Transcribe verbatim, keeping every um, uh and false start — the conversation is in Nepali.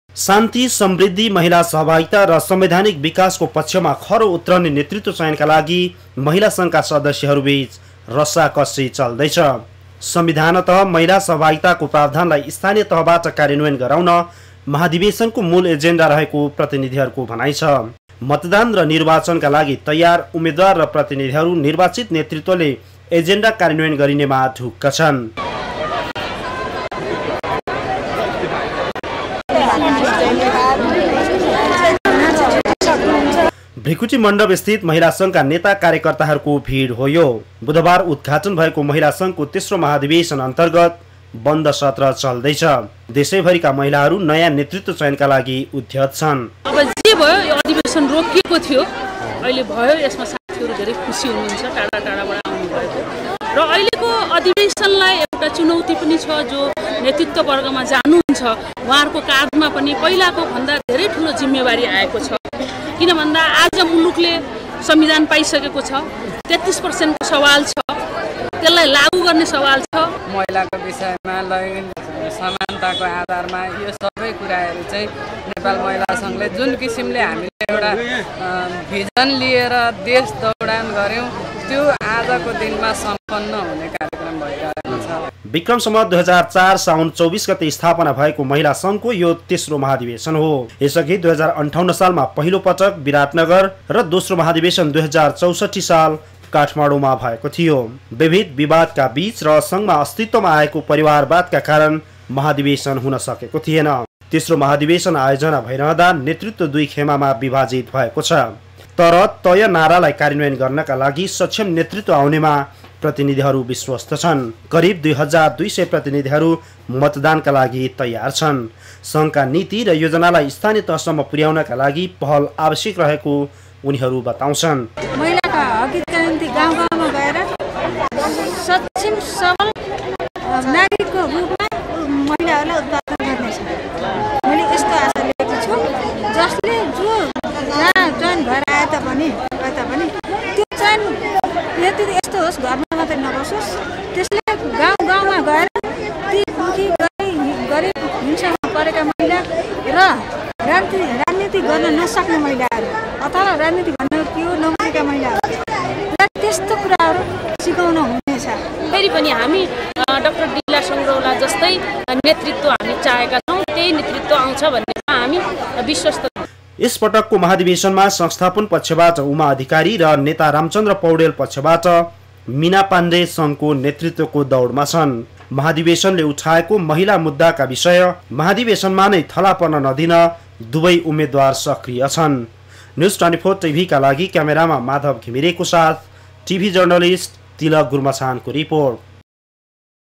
शान्ति, समृद्धि, महिला सहभागिता र संवैधानिक विकासको पक्षमा खरो उत्रने नेतृत्व चयनका लागि महिला संघका सदस्यहरूबीच रस्साकसी चल्दैछ। संविधानतः महिला सहभागिताको प्रावधानलाई स्थानीय तहबाट कार्यान्वयन गराउन महाधिवेशनको मूल एजेन्डा रहेको प्रतिनिधिहरूको भनाइ छ। मतदान र निर्वाचनका लागि तयार उम्मेद्वार र प्रतिनिधिहरू निर्वाचित नेतृत्वले एजेन्डा कार्यान्वयन गरिनेमा ढुक्क छन्। भृकुटी मण्डप स्थित महिला संघका नेता कार्यकर्ताहरूको भिड हो यो। बुधबार उद्घाटन भएको महिला संघको तेस्रो महाधिवेशन अन्तर्गत बन्द सत्र चल्दैछ। देशैभरिका महिलाहरू नयाँ नेतृत्व चयनका लागि उद्यत छन्। अब जे भयो यो अधिवेशन रोकिएको थियो, अहिले भयो, यसमा साथीहरू धेरै खुसी हुनुहुन्छ, टाढा टाढाबाट आउनु भएको र अहिलेको अधिवेशनलाई एउटा चुनौती पनि छ। जो नेतृत्व वर्गमा जानुहुन्छ उहाँहरूको काँधमा पनि पहिलाको भन्दा धेरै ठुलो जिम्मेवारी आएको छ। किन भन्दा आज मुलुकले संविधान पाइसकेको छ, तेत्तीस पर्सेन्टको सवाल छ, त्यसलाई लागू गर्ने सवाल छ। महिलाको विषयमा लैङ्गिक समानताको आधारमा यो सबै कुराहरू चाहिँ नेपाल महिला सङ्घले जुन किसिमले हामीले एउटा भिजन लिएर देश दौडान गऱ्यौँ त्यो आजको दिनमा सम्पन्न हुने कार्यक्रम भइरहेको छ। विक्रम सम्वत दुई हजार चार साउन चौबिस गते स्थापना भएको महिला संघको यो तेस्रो महाधिवेशन हो। यसअघि दुई हजार अन्ठाउन्न सालमा पहिलो पटक विराटनगर र दोस्रो महाधिवेशन दुई हजार चौसठी साल काठमाडौँमा भएको थियो। विविध विवादका बीच र संघमा अस्तित्वमा आएको परिवारवादका कारण महाधिवेशन हुन सकेको थिएन। तेस्रो महाधिवेशन आयोजना भइरहँदा नेतृत्व दुई खेमामा विभाजित भएको छ। तर तय नारालाई कार्यान्वयन गर्नका लागि सक्षम नेतृत्व आउनेमा प्रतिनिधिहरू विश्वस्त छन्। करिब दुई हजार दुई सय प्रतिनिधिहरू मतदानका लागि तयार छन्। संघका नीति र योजनालाई स्थानीय तहसम्म पुर्याउनका लागि पहल आवश्यक रहेको उनीहरू बताउँछन्। महिलाका हकका निम्ति गाउँ गाउँमा गएर सक्षम सबल नागरिकको रूपमा महिलाहरूलाई उत्पादन गर्नेछ। मैले यस्तो आशा लिएको छु जसले जो जहाँ चयन भएर आए तापनि आए तापनि त्यो चयन यति यस्तो होस् घरमा मात्रै नबसोस्, त्यसले गाउँ गाउँमा गएर ती दुखी गरिब हिंसामा परेका महिला र राजनीति राजनीति गर्न नसक्ने महिलाहरू अथवा राजनीति गर्न के हो नबुझेका महिलाहरू त्यस्तो कुराहरू सिकाउन हुनेछ। फेरि पनि हामी डाक्टर डिला सङ्ग्रौला जस्तै नेतृत्व हामी चाहेका छौँ, त्यही नेतृत्व आउँछ भन्नेमा हामी विश्वस्त छौँ। यस पटकको महाधिवेशनमा संस्थापन पक्षबाट उमा अधिकारी र नेता रामचन्द्र पौडेल पक्षबाट मीना पाण्डे संघको नेतृत्वको दौडमा छन्। महाधिवेशनले उठाएको महिला मुद्दाका विषय महाधिवेशनमा नै थला पर्न नदिन दुवै उम्मेद्वार सक्रिय छन्। न्युज ट्वेन्टी फोर टिभीका लागि क्यामेरामा माधव घिमिरेको साथ टिभी जर्नलिस्ट तिलक गुर्मछानको रिपोर्ट।